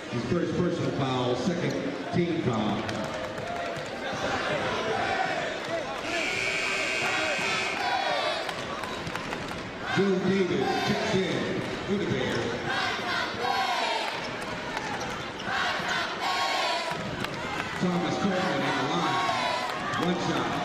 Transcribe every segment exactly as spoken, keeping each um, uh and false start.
His first personal foul, second team foul. Joe Davis checks in for the Bears. Thomas Coleman at the line. One shot.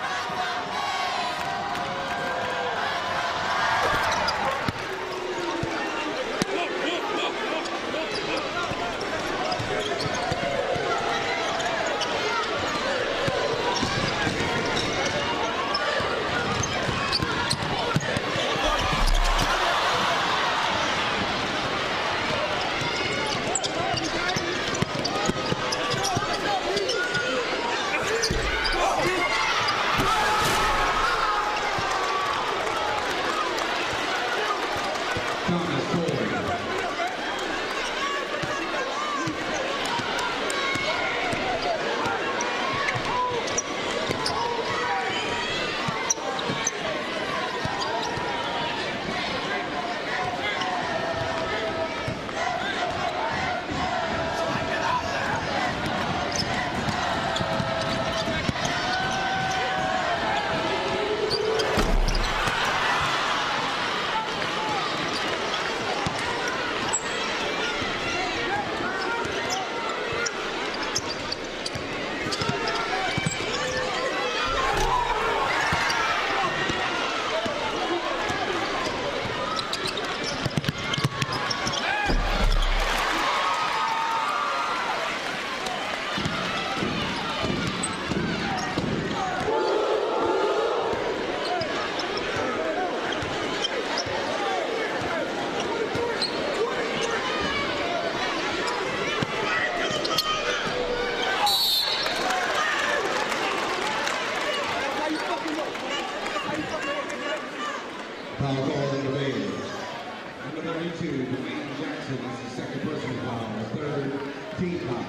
Foul called in the Bears. Number thirty-two, Dwayne Jackson is the second personal foul, third team foul.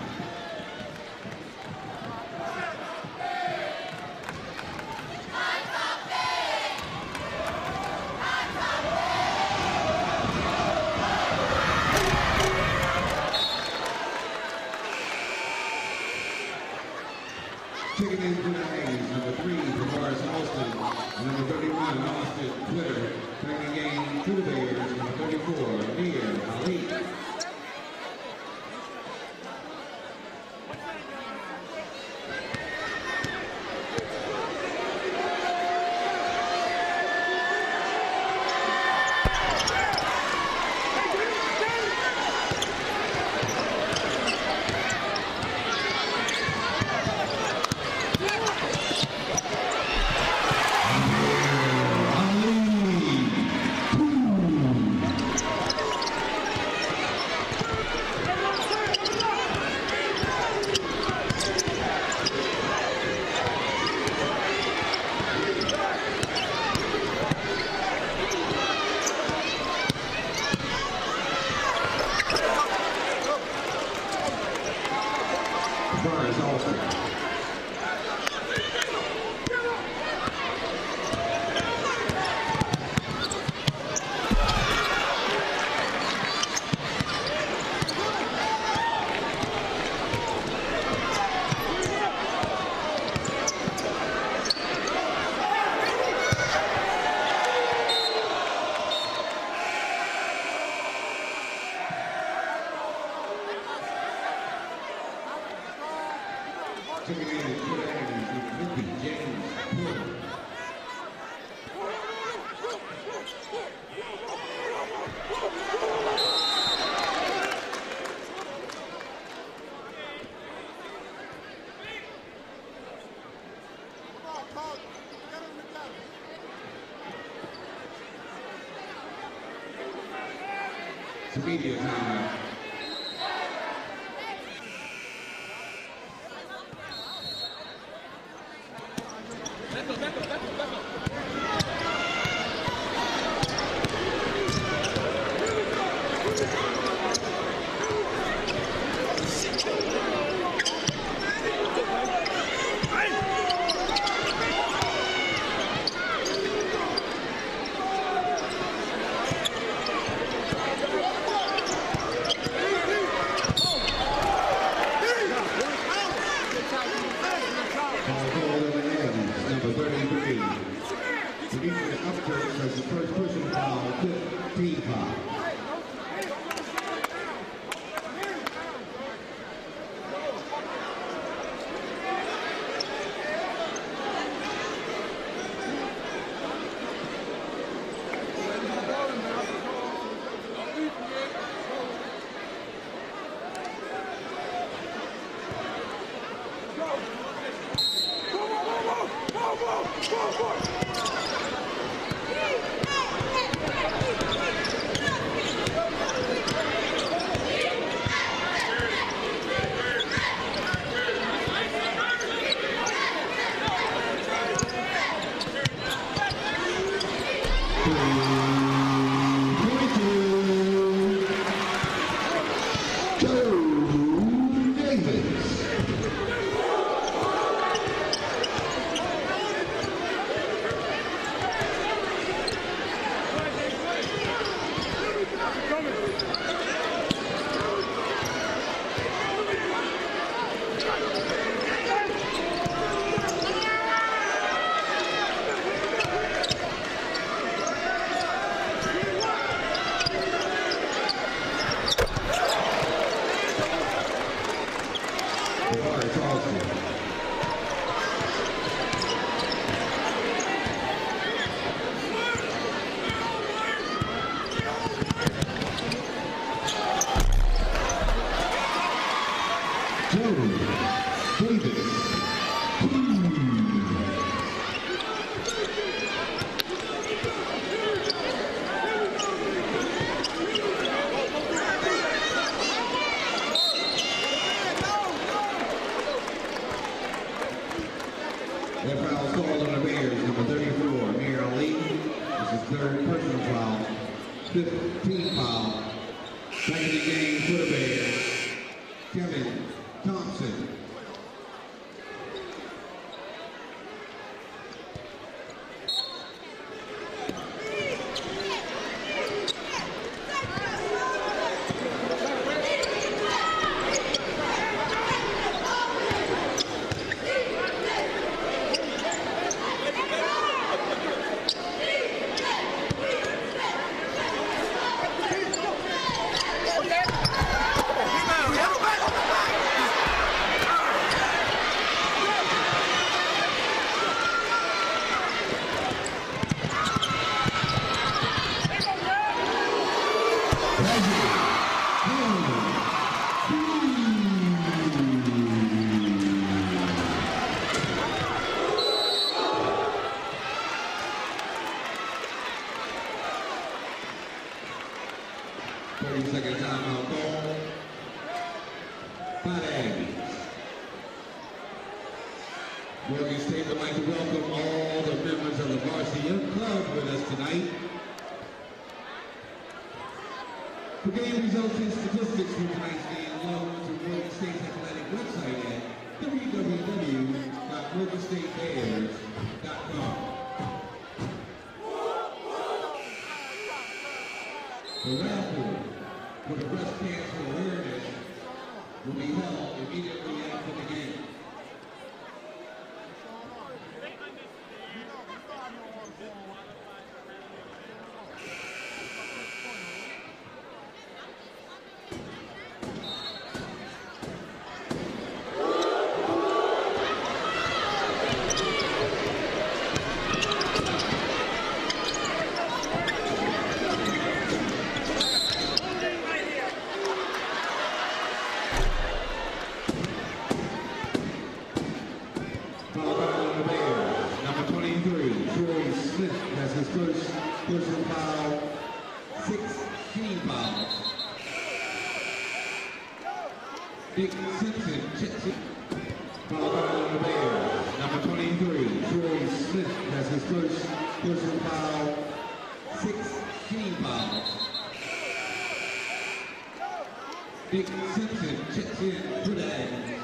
Checking in for the A's, number three, Morris Austin, and number thirty-one, Austin Twitter, bringing the game to the Bears, number thirty-four, Nia Ali. Morris Austin. Checking in for the A's with Mickey James Porter. It's media time. Foul called on the Aggies, number thirty-three. Demetrius Upchurch has the first personal foul, fifth team foul. fifteen foul. Second in game for the Bears, Kevin Thompson. thirty second timeout call by the Aggies. Morgan State would like to welcome all the members of the Varsity Young Club with us tonight. For game results and statistics from tonight's game, log on to Morgan State's athletic website at w w w dot morgan state bears dot com. The raffle for the breast cancer awareness will be held immediately after the game. Has his first personal foul, sixteen fouls. Nick Simpson checks it. Foul on the Bears. Number twenty-three, Troy Smith has his first personal foul, sixteen fouls. Nick Simpson checks in for the Aggies.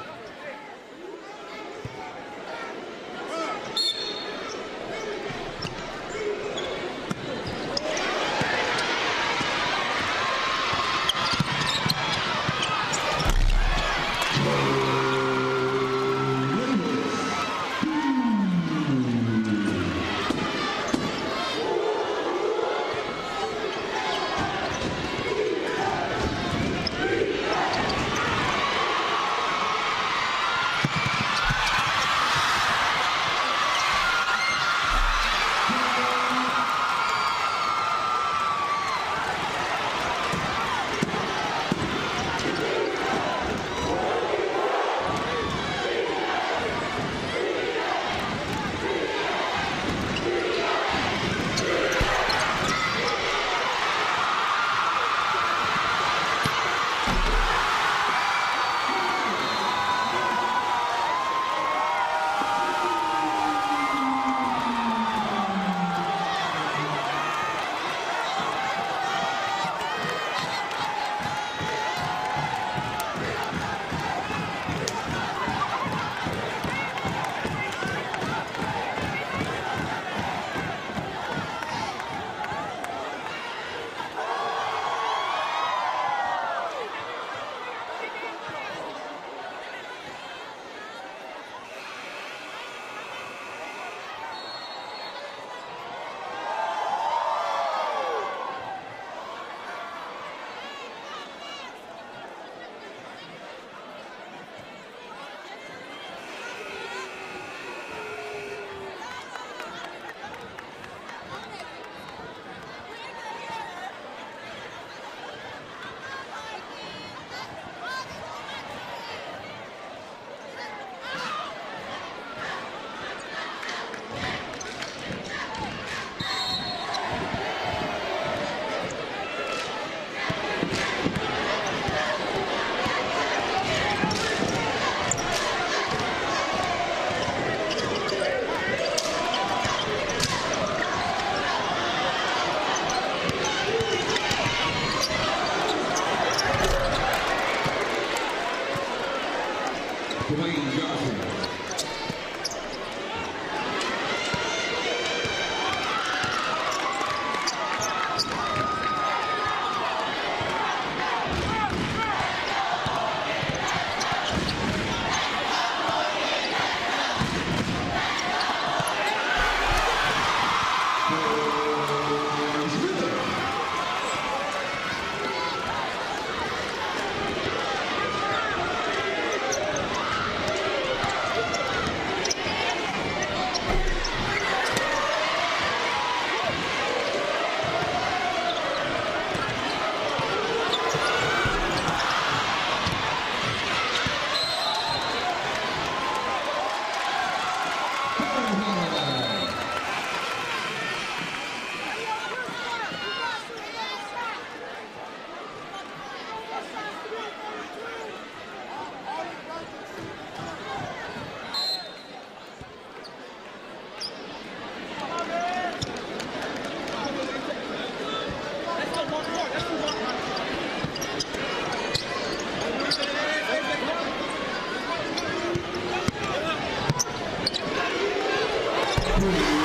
twenty.